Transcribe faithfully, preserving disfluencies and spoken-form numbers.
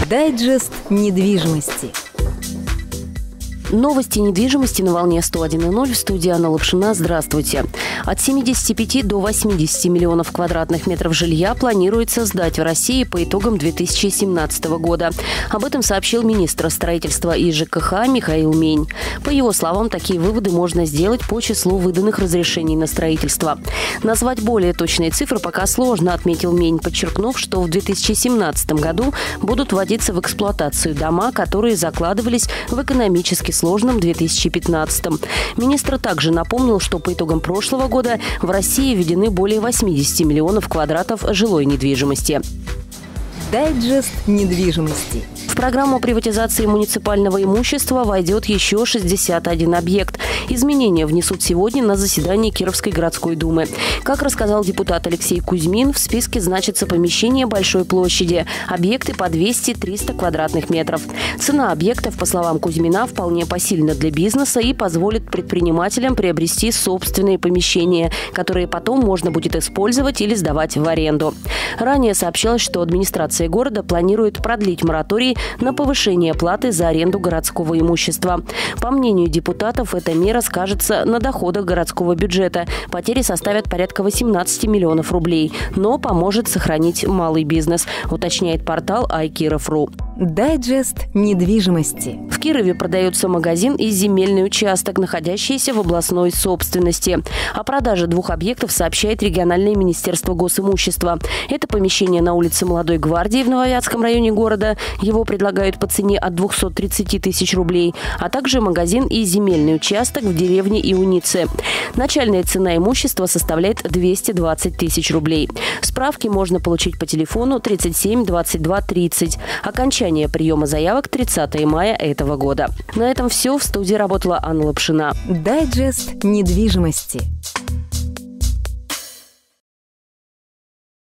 Дайджест недвижимости. Новости недвижимости на волне сто один и ноль. В студии Анна Лапшина. Здравствуйте. От семидесяти пяти до восьмидесяти миллионов квадратных метров жилья планируется сдать в России по итогам две тысячи семнадцатого года. Об этом сообщил министр строительства и ЖКХ Михаил Мень. По его словам, такие выводы можно сделать по числу выданных разрешений на строительство. Назвать более точные цифры пока сложно, отметил Мень, подчеркнув, что в две тысячи семнадцатом году будут вводиться в эксплуатацию дома, которые закладывались в экономически сложном две тысячи пятнадцатом. Министр также напомнил, что по итогам прошлого года в России введены более восьмидесяти миллионов квадратов жилой недвижимости. Дайджест недвижимости. В программу приватизации муниципального имущества войдет еще шестьдесят один объект. Изменения внесут сегодня на заседании Кировской городской думы. Как рассказал депутат Алексей Кузьмин, в списке значатся помещения большой площади, объекты по двести-триста квадратных метров. Цена объектов, по словам Кузьмина, вполне посильна для бизнеса и позволит предпринимателям приобрести собственные помещения, которые потом можно будет использовать или сдавать в аренду. Ранее сообщалось, что администрация города планирует продлить мораторий на повышение платы за аренду городского имущества. По мнению депутатов, эта мера скажется на доходах городского бюджета. Потери составят порядка восемнадцати миллионов рублей, но поможет сохранить малый бизнес, уточняет портал ай киров точка ру. Дайджест недвижимости. В Кирове продается магазин и земельный участок, находящийся в областной собственности. О продаже двух объектов сообщает региональное министерство госимущества. Это помещение на улице Молодой гвардии в Нововятском районе города. Его предлагают по цене от двухсот тридцати тысяч рублей, а также магазин и земельный участок в деревне Иунице. Начальная цена имущества составляет двести двадцать тысяч рублей. Справки можно получить по телефону тридцать семь двадцать два тридцать. Окончание приема заявок тридцатого мая этого года. На этом все. В студии работала Анна Лапшина. Дайджест недвижимости.